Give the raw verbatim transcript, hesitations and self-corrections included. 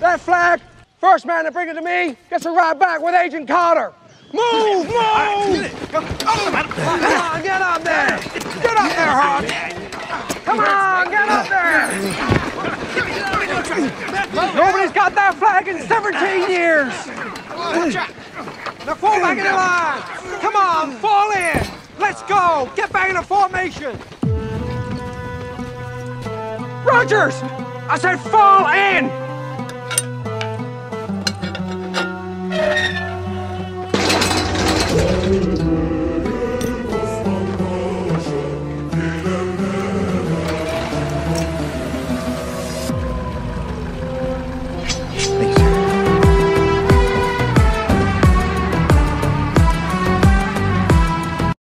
that flag. First man to bring it to me gets a ride back with Agent Carter. Move, move! Come on, get up there! Get up there, Hawk! Come on, get up there! Nobody's got that flag in seventeen years! Now fall back in the line! Come on, fall in! Let's go! Get back into formation! Rogers! I said fall in!